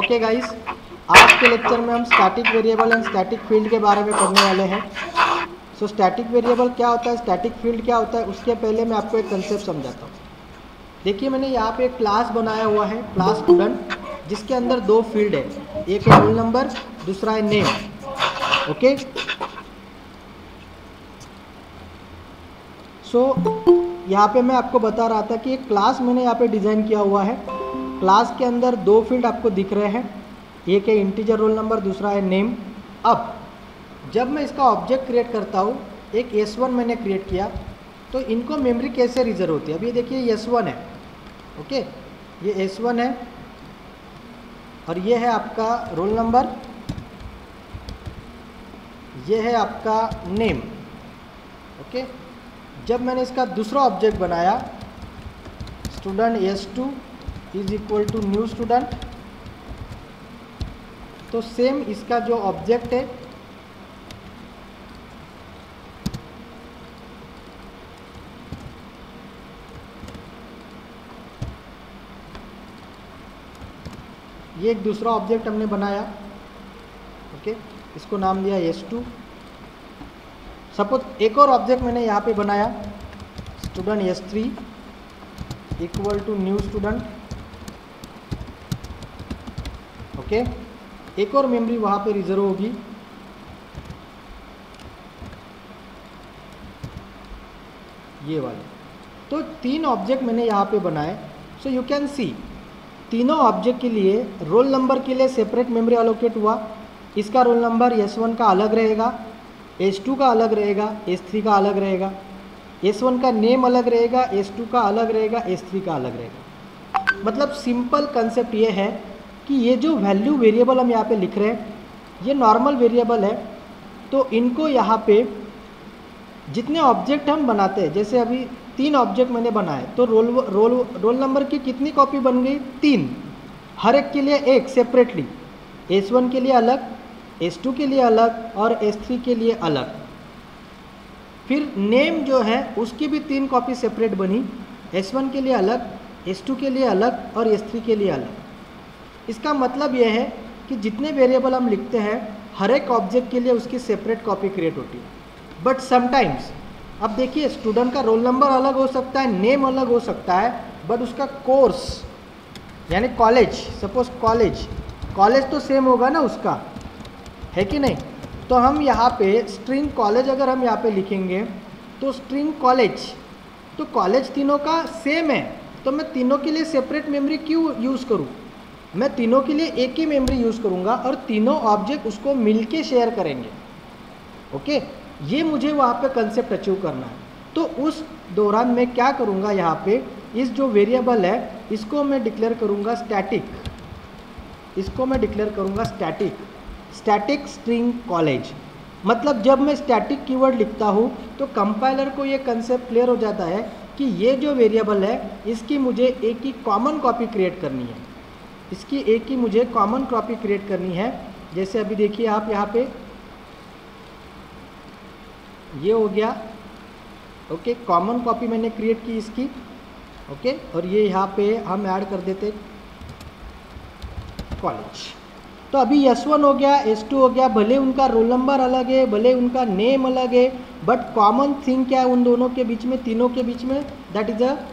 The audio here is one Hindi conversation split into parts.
ओके गाइस, आज के लेक्चर में हम static variable and static field के बारे में पढ़ने वाले हैं। सो स्टैटिक वेरिएबल क्या होता है, स्टैटिक फील्ड क्या होता है, उसके पहले मैं आपको एक कंसेप्ट समझाता हूँ। देखिए, मैंने यहाँ पे एक क्लास बनाया हुआ है, क्लास स्टूडेंट, जिसके अंदर दो फील्ड है, एक है रोल नंबर, दूसरा है नेम। ओके, सो यहाँ पे मैं आपको बता रहा था कि एक क्लास मैंने यहाँ पे डिज़ाइन किया हुआ है। क्लास के अंदर दो फील्ड आपको दिख रहे हैं, एक है इंटीजर रोल नंबर, दूसरा है नेम। अब जब मैं इसका ऑब्जेक्ट क्रिएट करता हूँ, एक S1 मैंने क्रिएट किया, तो इनको मेमोरी कैसे रिजर्व होती है। अब ये देखिए S1 है, ओके, ये S1 है और ये है आपका रोल नंबर, ये है आपका नेम। ओके, जब मैंने इसका दूसरा ऑब्जेक्ट बनाया, student S2 is equal to new student, तो सेम इसका जो ऑब्जेक्ट है ये एक दूसरा ऑब्जेक्ट हमने बनाया। ओके, इसको नाम दिया S2। सपोज एक और ऑब्जेक्ट मैंने यहाँ पे बनाया, student S3 equal to new student. Okay, एक और मेमोरी वहाँ पे रिजर्व होगी, ये वाले। तो तीन ऑब्जेक्ट मैंने यहाँ पे बनाए। सो यू कैन सी, तीनों ऑब्जेक्ट के लिए रोल नंबर के लिए सेपरेट मेमोरी एलोकेट हुआ। इसका रोल नंबर S1 का अलग रहेगा, S2 का अलग रहेगा, S3 का अलग रहेगा, S1 का नेम अलग रहेगा, S2 का अलग रहेगा, S3 का अलग रहेगा। मतलब सिंपल कंसेप्ट ये है कि ये जो वैल्यू वेरिएबल हम यहाँ पे लिख रहे हैं, ये नॉर्मल वेरिएबल है। तो इनको यहाँ पे जितने ऑब्जेक्ट हम बनाते हैं, जैसे अभी तीन ऑब्जेक्ट मैंने बनाए, तो रोल नंबर की कितनी कॉपी बन गई? 3। हर एक के लिए एक सेपरेटली, S1 के लिए अलग, S2 के लिए अलग और S3 के लिए अलग। फिर नेम जो है उसकी भी 3 कॉपी सेपरेट बनी, S1 के लिए अलग, S2 के लिए अलग और S3 के लिए अलग। इसका मतलब यह है कि जितने वेरिएबल हम लिखते हैं, हर एक ऑब्जेक्ट के लिए उसकी सेपरेट कॉपी क्रिएट होती है। बट समटाइम्स, अब देखिए, स्टूडेंट का रोल नंबर अलग हो सकता है, नेम अलग हो सकता है, बट उसका कोर्स यानी कॉलेज, सपोज कॉलेज तो सेम होगा ना उसका, है कि नहीं। तो हम यहाँ पे स्ट्रिंग कॉलेज अगर हम यहाँ पे लिखेंगे, तो स्ट्रिंग कॉलेज, तो कॉलेज तीनों का सेम है, तो मैं तीनों के लिए सेपरेट मेमोरी क्यों यूज़ करूँ? मैं तीनों के लिए एक ही मेमोरी यूज़ करूँगा और तीनों ऑब्जेक्ट उसको मिलके शेयर करेंगे। ओके, ये मुझे वहाँ पे कंसेप्ट अचीव करना है। तो उस दौरान मैं क्या करूँगा, यहाँ पे इस जो वेरिएबल है इसको मैं डिक्लेयर करूँगा स्टैटिक, इसको मैं डिक्लेयर करूँगा स्टैटिक स्ट्रिंग कॉलेज। मतलब जब मैं स्टैटिक कीवर्ड लिखता हूँ तो कंपाइलर को ये कंसेप्ट क्लियर हो जाता है कि ये जो वेरिएबल है इसकी मुझे एक ही कॉमन कॉपी क्रिएट करनी है, इसकी एक ही मुझे कॉमन कॉपी क्रिएट करनी है। जैसे अभी देखिए आप यहाँ पे, ये हो गया, ओके, कॉमन कॉपी मैंने क्रिएट की इसकी, ओके, और ये यहाँ पे हम ऐड कर देते कॉलेज। तो अभी S1 हो गया, S2 हो गया, भले उनका रोल नंबर अलग है, भले उनका नेम अलग है, बट कॉमन थिंग क्या है उन दोनों के बीच में, तीनों के बीच में, दैट इज अ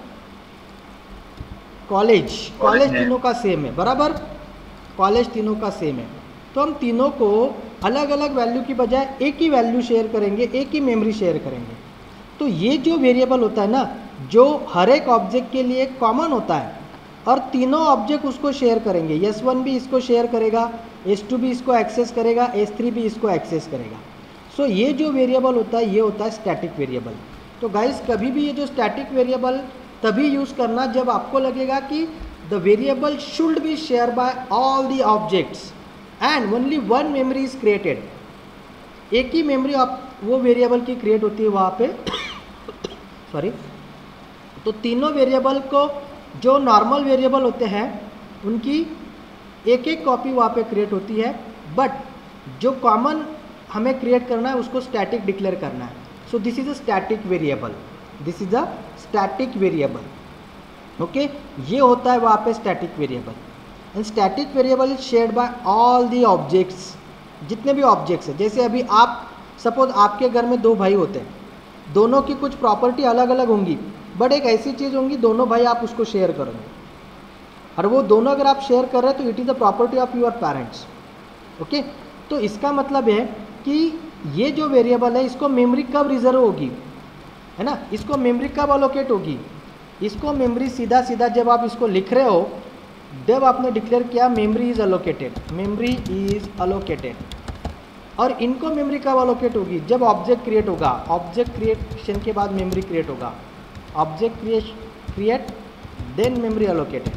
कॉलेज तीनों का सेम है, बराबर, कॉलेज तीनों का सेम है। तो हम तीनों को अलग अलग वैल्यू की बजाय एक ही वैल्यू शेयर करेंगे, एक ही मेमोरी शेयर करेंगे। तो ये जो वेरिएबल होता है ना, जो हर एक ऑब्जेक्ट के लिए कॉमन होता है और तीनों ऑब्जेक्ट उसको शेयर करेंगे, S1 भी इसको शेयर करेगा, S2 भी इसको एक्सेस करेगा, S3 भी इसको एक्सेस करेगा। सो ये जो वेरिएबल होता है ये होता है स्टैटिक वेरिएबल। तो गाइस, कभी भी ये जो स्टैटिक वेरिएबल तभी यूज़ करना जब आपको लगेगा कि the variable should be share by all the objects and only one memory is created. एक ही मेमोरी वो वेरिएबल की क्रिएट होती है वहाँ पे सॉरी। तो तीनों वेरिएबल को, जो नॉर्मल वेरिएबल होते हैं उनकी एक एक कॉपी वहाँ पे क्रिएट होती है, बट जो कॉमन हमें क्रिएट करना है उसको स्टैटिक डिक्लेयर करना है। So this is a static variable, this is a static variable. Okay, ये होता है वहाँ पे static variable. And static variable is shared by all the objects, जितने भी ऑब्जेक्ट्स हैं। जैसे अभी आप सपोज आपके घर में दो भाई होते हैं, दोनों की कुछ प्रॉपर्टी अलग अलग होंगी, बट एक ऐसी चीज़ होंगी दोनों भाई आप उसको शेयर करोगे, और वो दोनों अगर आप शेयर कर रहे हैं तो it is the property of your parents. Okay, तो इसका मतलब है कि ये जो वेरिएबल है इसको मेमोरी कब रिजर्व होगी, है ना, इसको मेमोरी कब अलोकेट होगी, इसको मेमोरी सीधा सीधा जब आप इसको लिख रहे हो, जब आपने डिक्लेयर किया memory is allocated, memory is allocated, और इनको मेमोरी कब अलोकेट होगी, जब ऑब्जेक्ट क्रिएट होगा, ऑब्जेक्ट क्रिएशन के बाद मेमोरी क्रिएट होगा, object create then memory allocated,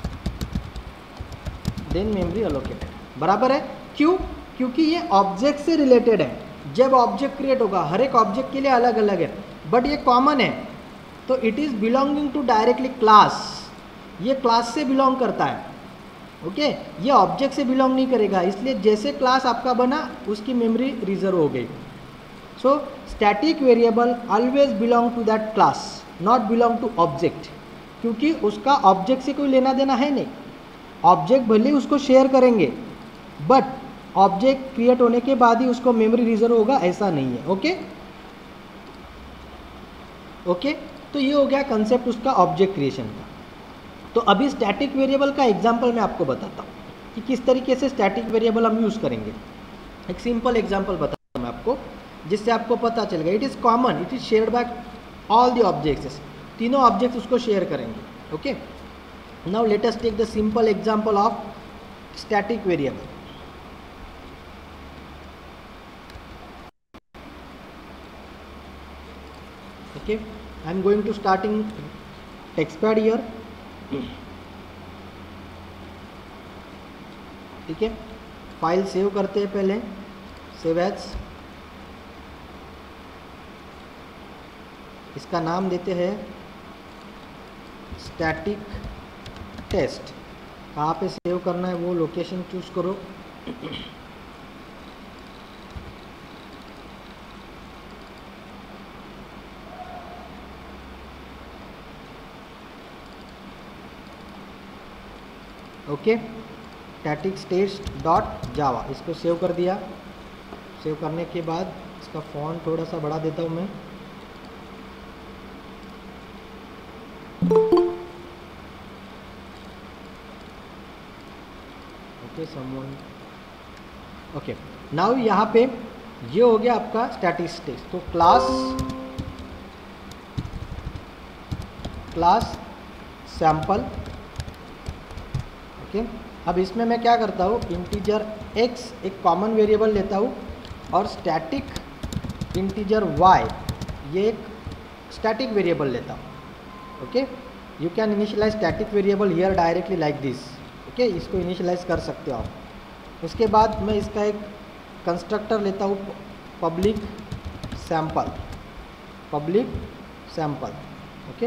then memory allocated, बराबर है। क्यों? क्योंकि ये ऑब्जेक्ट से रिलेटेड है। जब ऑब्जेक्ट क्रिएट होगा, हर एक ऑब्जेक्ट के लिए अलग अलग है, बट ये कॉमन है, तो it is belonging to directly class, ये क्लास से बिलोंग करता है। ओके, ये ऑब्जेक्ट से बिलोंग नहीं करेगा, इसलिए जैसे क्लास आपका बना उसकी मेमोरी रिजर्व हो गई। So static variable always belong to that class, not belong to object, क्योंकि उसका ऑब्जेक्ट से कोई लेना देना है नहीं। ऑब्जेक्ट भले ही उसको शेयर करेंगे, बट ऑब्जेक्ट क्रिएट होने के बाद ही उसको मेमोरी रिजर्व होगा, ऐसा नहीं है। ओके ओके, तो ये हो गया कंसेप्ट उसका ऑब्जेक्ट क्रिएशन का। तो अभी स्टैटिक वेरिएबल का एग्जांपल मैं आपको बताता हूँ कि किस तरीके से स्टैटिक वेरिएबल हम यूज़ करेंगे। एक सिंपल एग्जांपल बताता हूँ मैं आपको, जिससे आपको पता चलेगा। It is common, it is shared by all the objects, तीनों ऑब्जेक्ट्स उसको शेयर करेंगे। Okay, now let us take the simple example of static variable. Okay, I am going to starting TextPad here. ठीक है, फाइल सेव करते हैं पहले, सेव एज, इसका नाम देते हैं स्टैटिक टेस्ट। कहाँ पे सेव करना है वो लोकेशन चूज करो। Okay, static test dot Java, इसको सेव कर दिया। सेव करने के बाद इसका फॉन्ट थोड़ा सा बढ़ा देता हूँ मैं। ओके, समवन, ओके, नाउ यहाँ पे ये हो गया आपका स्टैटिक टेस्ट। तो क्लास सैंपल। अब इसमें मैं क्या करता हूँ, इंटीजर x एक कॉमन वेरिएबल लेता हूँ, और स्टैटिक इंटीजर y ये एक स्टैटिक वेरिएबल लेता हूँ। Okay, you can initialise static variable here directly like this. Okay, इसको इनिशियलाइज कर सकते हो आप। उसके बाद मैं इसका एक कंस्ट्रक्टर लेता हूँ, public sample, public sample. Okay,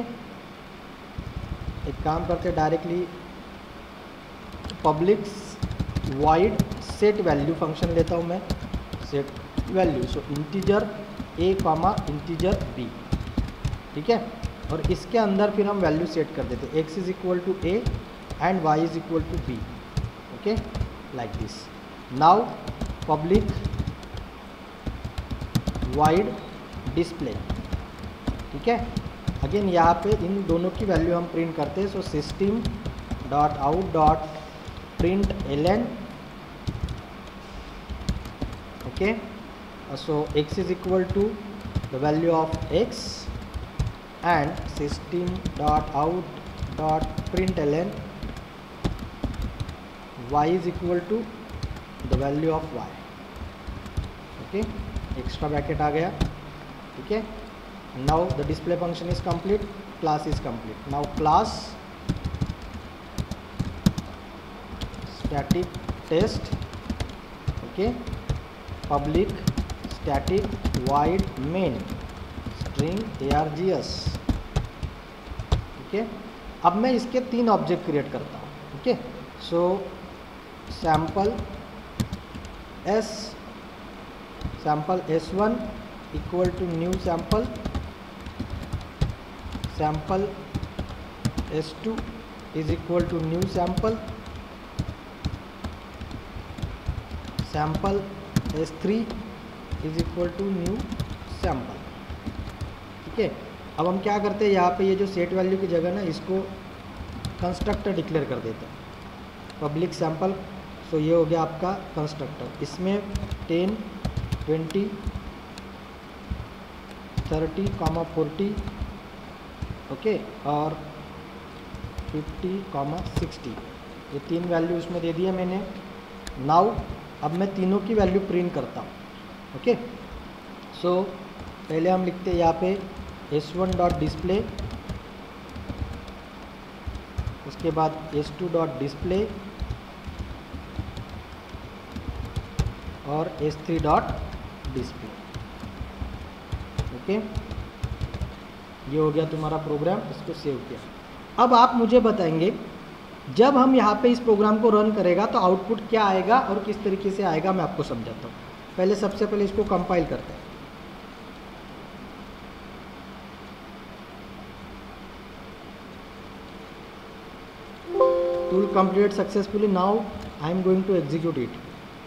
एक काम करते directly public void set value function लेता हूँ मैं, set value, so integer a comma integer b। ठीक है, और इसके अंदर फिर हम वैल्यू सेट कर देते हैं, x is equal to a and y is equal to b। Okay, like this. Now public void display. ठीक है, अगेन यहाँ पे इन दोनों की वैल्यू हम प्रिंट करते हैं। So system dot out dot print ln। okay, so x is equal to the value of x and system dot out dot print ln y is equal to the value of y। okay, extra bracket आ गया। ठीक है, now the display function is complete, class is complete। now class static test, okay, public static void main string args। okay, अब मैं इसके तीन ऑब्जेक्ट क्रिएट करता हूँ। Okay, so sample s1 equal to new sample, sample s2 is equal to new sample, sample S3 is equal to new sample. ठीक है, अब हम क्या करते हैं, यहाँ पे ये जो सेट वैल्यू की जगह ना इसको कंस्ट्रक्टर डिक्लेयर कर देते हैं, पब्लिक सैम्पल। सो ये हो गया आपका कंस्ट्रक्टर, इसमें 10, 20, 30, 40 ओके और 50, 60 ये 3 वैल्यू उसमें दे दिया मैंने। नाउ अब मैं तीनों की वैल्यू प्रिंट करता हूँ। ओके, सो पहले हम लिखते हैं यहाँ पे S1 डॉट डिस्प्ले, उसके बाद S2 डॉट डिस्प्ले और S3 डॉट डिस्प्ले। ओके, ये हो गया तुम्हारा प्रोग्राम, इसको सेव किया। अब आप मुझे बताएंगे जब हम यहाँ पे इस प्रोग्राम को रन करेगा तो आउटपुट क्या आएगा और किस तरीके से आएगा, मैं आपको समझाता हूँ। पहले सबसे पहले इसको कंपाइल करते हैं। Tool complete successfully, now I am going to execute it.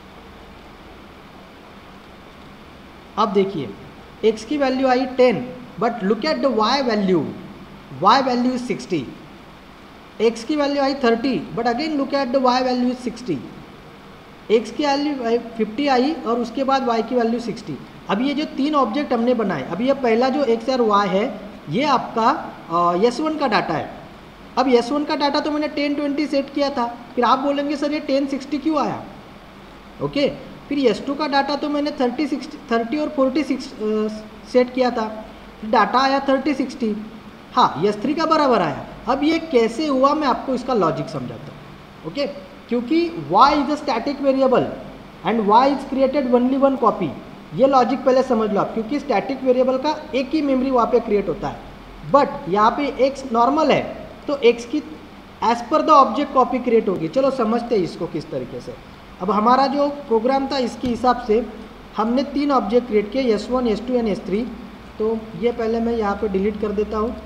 अब देखिए x की वैल्यू आई 10, but look at the y value is 60। x की वैल्यू आई 30, but again look at the y value is 60। x की वैल्यू 50 आई और उसके बाद y की वैल्यू 60। अब ये जो 3 ऑब्जेक्ट हमने बनाए, अभी ये पहला जो x और y है ये आपका S1 का डाटा है। अब S1 का डाटा तो मैंने 10, 20 सेट किया था, फिर आप बोलेंगे सर ये 10, 60 क्यों आया। ओके, फिर S2 का डाटा तो मैंने 30 और 46 सेट किया था, डाटा आया 30, 60। हाँ, S3 का बराबर आया। अब ये कैसे हुआ मैं आपको इसका लॉजिक समझाता हूँ। ओके, क्योंकि y is a static variable and y is created only one copy. ये लॉजिक पहले समझ लो आप, क्योंकि स्टैटिक वेरिएबल का एक ही मेमोरी वहाँ पे क्रिएट होता है, बट यहाँ पे x नॉर्मल है तो x की as per the object copy create होगी। चलो समझते हैं इसको किस तरीके से। अब हमारा जो प्रोग्राम था इसके हिसाब से हमने 3 ऑब्जेक्ट क्रिएट किए, S1, S2 एंड S3। तो ये पहले मैं यहाँ पे डिलीट कर देता हूँ।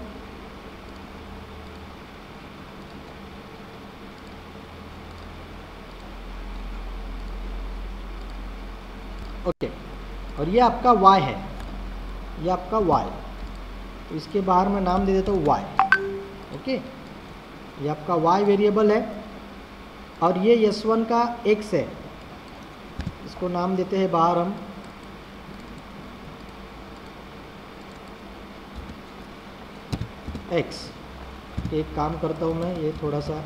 ओके, और ये आपका y है, ये आपका y, तो इसके बाहर मैं नाम दे देता हूँ y। ओके, ये आपका y वेरिएबल है और ये S1 का x है, इसको नाम देते हैं बाहर हम x। एक काम करता हूँ मैं, ये थोड़ा सा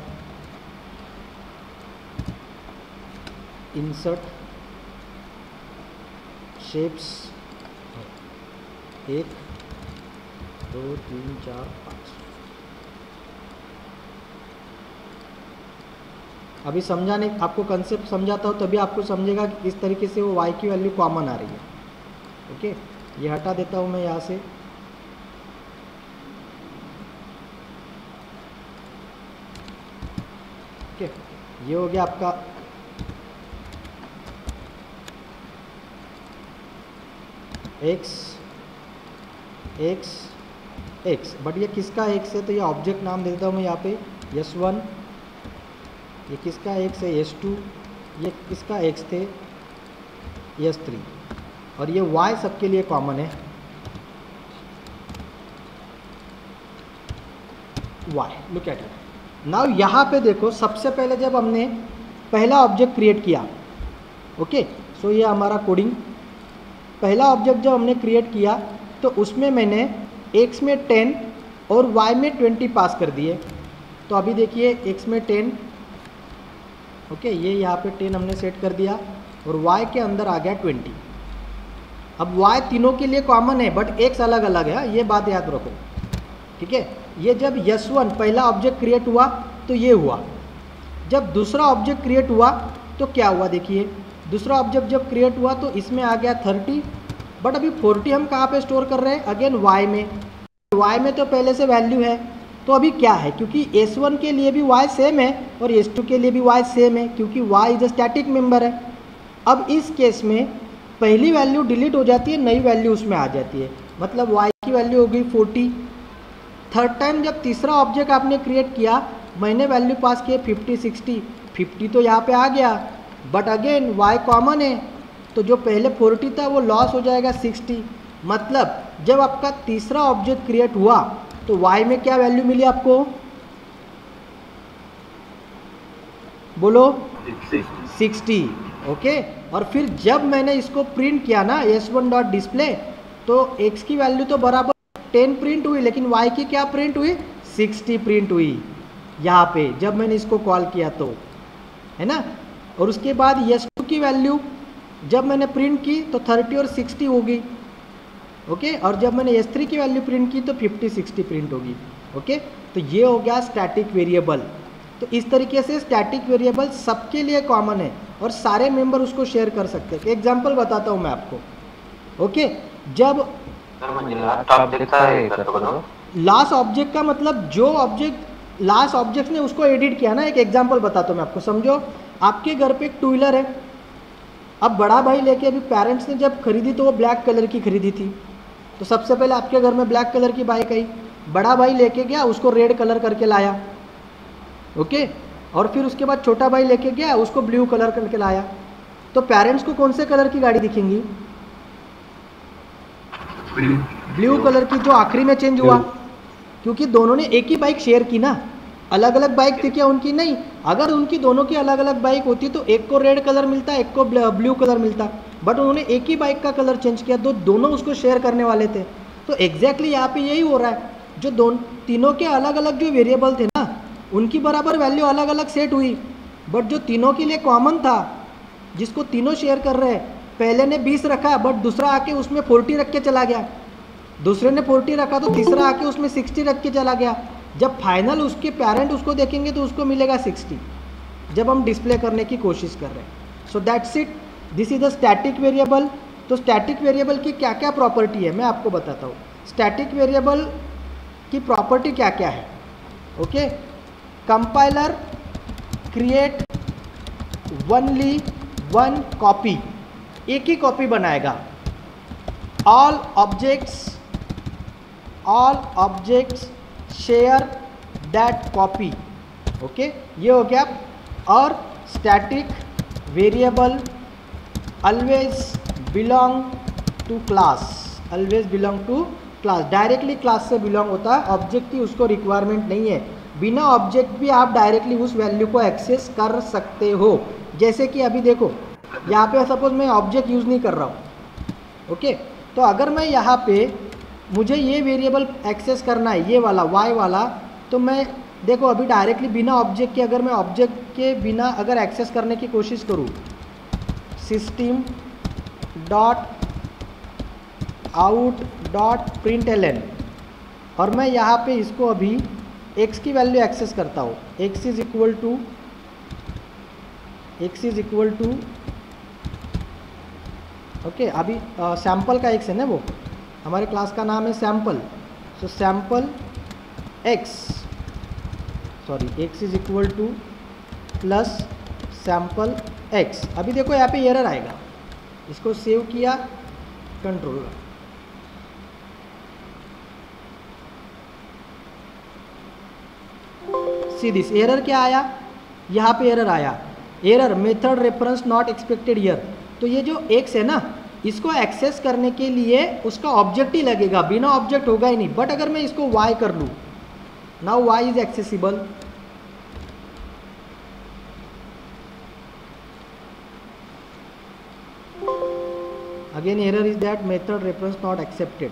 इंसर्ट शेप्स 1, 2, 3, 4, 5। अभी समझाने आपको कंसेप्ट समझाता हूँ तभी आपको समझेगा कि किस तरीके से वो y की वैल्यू कॉमन आ रही है। ओके, ये हटा देता हूँ मैं यहाँ से। ओके, ये हो गया आपका x, x, x, बट ये किसका x है, तो ये ऑब्जेक्ट नाम दे देता हूँ मैं यहाँ पे S1। ये किसका x है, S2। ये किसका x थे, S3। और ये y सबके लिए कॉमन है, y। Look at it now. यहाँ पे देखो, सबसे पहले जब हमने पहला ऑब्जेक्ट क्रिएट किया, ओके, सो ये हमारा कोडिंग। पहला ऑब्जेक्ट जब हमने क्रिएट किया तो उसमें मैंने x में 10 और y में 20 पास कर दिए। तो अभी देखिए x में 10, ओके, ये यहाँ पे 10 हमने सेट कर दिया और y के अंदर आ गया 20। अब y तीनों के लिए कॉमन है बट x अलग अलग है, ये बात याद रखो। ठीक है, ये जब S1 पहला ऑब्जेक्ट क्रिएट हुआ तो ये हुआ। जब दूसरा ऑब्जेक्ट क्रिएट हुआ तो क्या हुआ, देखिए दूसरा ऑब्जेक्ट जब क्रिएट हुआ तो इसमें आ गया 30, बट अभी 40 हम कहाँ पे स्टोर कर रहे हैं, अगेन y में। y में तो पहले से वैल्यू है, तो अभी क्या है, क्योंकि S1 के लिए भी y सेम है और S2 के लिए भी y सेम है, क्योंकि y is a static member है। अब इस केस में पहली वैल्यू डिलीट हो जाती है, नई वैल्यू उसमें आ जाती है, मतलब y की वैल्यू हो गई 40। थर्ड टाइम जब तीसरा ऑब्जेक्ट आपने क्रिएट किया, मैंने वैल्यू पास किए 50, 60। 50 तो यहाँ पे आ गया, बट अगेन y कॉमन है, तो जो पहले 40 था वो लॉस हो जाएगा 60। मतलब जब आपका तीसरा ऑब्जेक्ट क्रिएट हुआ तो y में क्या वैल्यू मिली आपको, बोलो 60। ओके, और फिर जब मैंने इसको प्रिंट किया ना s1 डॉट डिस्प्ले, तो x की वैल्यू तो बराबर 10 प्रिंट हुई, लेकिन y की क्या प्रिंट हुई, 60 प्रिंट हुई यहाँ पे जब मैंने इसको कॉल किया तो, है ना। और उसके बाद s2 की वैल्यू जब मैंने प्रिंट की तो 30 और 60 होगी। ओके, और जब मैंने s3 की वैल्यू प्रिंट की तो 50 60 प्रिंट होगी। ओके, तो ये हो गया स्टैटिक वेरिएबल। तो इस तरीके से स्टैटिक वेरिएबल सबके लिए कॉमन है और सारे मेंबर उसको शेयर कर सकते हैं। एग्जांपल बताता हूँ मैं आपको। ओके, जब लास्ट ऑब्जेक्ट का मतलब जो ऑब्जेक्ट लास्ट ऑब्जेक्ट ने उसको एडिट किया ना, एक एग्जांपल बताता हूँ मैं आपको, समझो। आपके घर पे एक टू व्हीलर है, अब बड़ा भाई लेके अभी पेरेंट्स ने जब खरीदी तो वो ब्लैक कलर की खरीदी थी, तो सबसे पहले आपके घर में ब्लैक कलर की बाइक आई, बड़ा भाई लेके गया उसको रेड कलर करके लाया। ओके, और फिर उसके बाद छोटा भाई लेके गया उसको ब्लू कलर करके लाया। तो पेरेंट्स को कौन से कलर की गाड़ी दिखेंगी, ब्लू कलर की, जो आखिरी में चेंज हुआ, क्योंकि दोनों ने एक ही बाइक शेयर की ना। अलग अलग बाइक थी क्या उनकी, नहीं। अगर उनकी दोनों की अलग अलग बाइक होती तो एक को रेड कलर मिलता, एक को ब्लू कलर मिलता, बट उन्होंने एक ही बाइक का कलर चेंज किया, तो दोनों उसको शेयर करने वाले थे। तो एग्जैक्टली यहाँ पे यही हो रहा है, जो तीनों के अलग अलग जो वेरिएबल थे ना, उनकी बराबर वैल्यू अलग अलग सेट हुई, बट जो तीनों के लिए कॉमन था, जिसको तीनों शेयर कर रहे हैं, पहले ने 20 रखा बट दूसरा आके उसमें 40 रख के चला गया, दूसरे ने 40 रखा तो तीसरा आके उसमें 60 रख के चला गया। जब फाइनल उसके पेरेंट उसको देखेंगे तो उसको मिलेगा 60, जब हम डिस्प्ले करने की कोशिश कर रहे हैं। So that's it, this is the static variable. तो स्टैटिक वेरिएबल की क्या क्या प्रॉपर्टी है मैं आपको बताता हूँ। स्टैटिक वेरिएबल की प्रॉपर्टी क्या क्या है। Okay, compiler create only one copy, एक ही कॉपी बनाएगा। All objects share that copy. Okay, ये हो गया। और static variable always belong to class, always belong to class, directly class से बिलोंग होता है, ऑब्जेक्ट की उसको रिक्वायरमेंट नहीं है। बिना ऑब्जेक्ट भी आप डायरेक्टली उस वैल्यू को एक्सेस कर सकते हो। जैसे कि अभी देखो यहाँ पे सपोज मैं ऑब्जेक्ट यूज़ नहीं कर रहा हूँ। ओके, तो अगर मैं यहाँ पे मुझे ये वेरिएबल एक्सेस करना है, ये वाला y वाला, तो मैं देखो अभी डायरेक्टली बिना ऑब्जेक्ट के, अगर मैं ऑब्जेक्ट के बिना अगर एक्सेस करने की कोशिश करूँ, system dot out dot println, और मैं यहाँ पे इसको अभी x की वैल्यू एक्सेस करता हूँ, x is equal to okay, अभी सैम्पल का x है ना, वो हमारे क्लास का नाम है sample. So sample x, sorry x is equal to plus sample x। अभी देखो यहाँ पे एरर आएगा, इसको सेव किया, कंट्रोल, सी दिस एरर क्या आया, यहाँ पे एरर आया, error method reference not expected here. तो ये जो x है ना, इसको एक्सेस करने के लिए उसका ऑब्जेक्ट ही लगेगा, बिना ऑब्जेक्ट होगा ही नहीं। बट अगर मैं इसको y कर लूँ, now y is accessible. Again error is that method reference not accepted.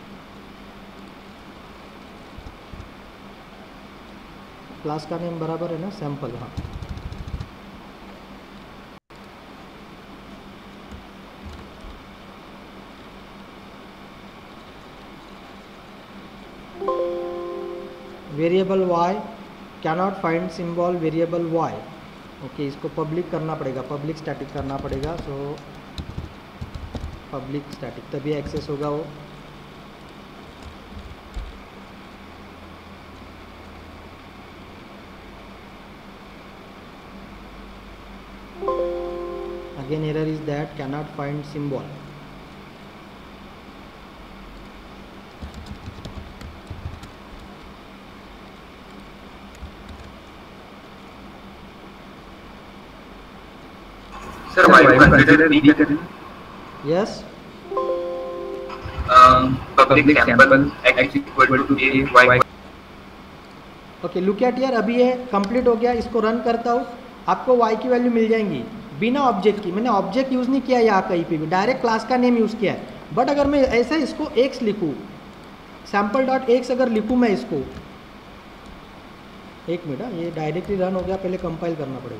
Class का नेम बराबर है ना, सैम्पल। हाँ, variable y cannot find symbol variable y। Okay, इसको पब्लिक करना पड़ेगा, पब्लिक स्टैटिक करना पड़ेगा। सो पब्लिक स्टैटिक तभी एक्सेस होगा वो। Again error is that cannot find symbol. Sir y को कंसीडर b करें। Yes, public sample x equal to a y। Okay, look at here, अभी ये कंप्लीट हो गया, इसको रन करता हूँ, आपको y की वैल्यू मिल जाएंगी बिना ऑब्जेक्ट की। मैंने ऑब्जेक्ट यूज़ नहीं किया यहाँ कहीं पे भी, डायरेक्ट क्लास का नेम यूज़ किया है। बट अगर मैं ऐसा इसको x लिखूँ, sample.x अगर लिखूँ मैं इसको, एक मिनट, ये डायरेक्टली रन हो गया, पहले कंपाइल करना पड़ेगा।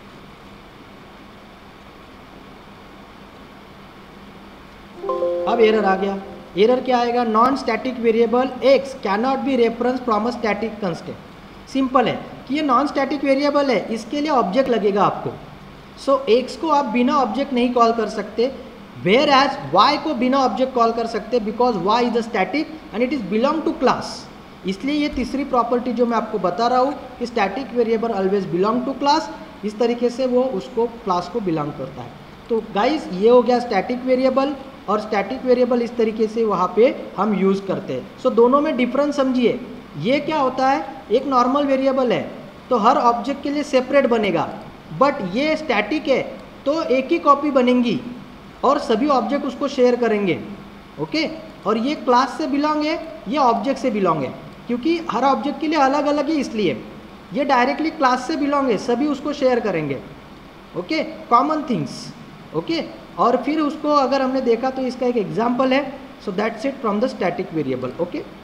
अब एरर आ गया। एरर क्या आएगा? Non static variable x cannot be reference from a static constant. Simple है कि ये नॉन स्टैटिक वेरिएबल है, इसके लिए ऑब्जेक्ट लगेगा आपको। सो x को आप बिना ऑब्जेक्ट नहीं कॉल कर सकते, वेयर एज y को बिना ऑब्जेक्ट कॉल कर सकते, because y is a static and it is belong to class. इसलिए ये तीसरी प्रॉपर्टी जो मैं आपको बता रहा हूँ कि static variable always belong to class, इस तरीके से वो उसको क्लास को बिलोंग करता है। तो गाइस ये हो गया स्टैटिक वेरिएबल, और स्टैटिक वेरिएबल इस तरीके से वहाँ पे हम यूज़ करते हैं। सो दोनों में डिफरेंस समझिए। ये क्या होता है, एक नॉर्मल वेरिएबल है तो हर ऑब्जेक्ट के लिए सेपरेट बनेगा, बट ये स्टैटिक है तो एक ही कॉपी बनेंगी और सभी ऑब्जेक्ट उसको शेयर करेंगे। ओके, और ये क्लास से बिलोंग है, ये ऑब्जेक्ट से बिलोंग है, क्योंकि हर ऑब्जेक्ट के लिए अलग अलग ही, इसलिए ये डायरेक्टली क्लास से बिलोंग है, सभी उसको शेयर करेंगे। Okay, common things. ओके, और फिर उसको अगर हमने देखा तो इसका एक एग्जाम्पल है। So that's it from the static variable. Okay.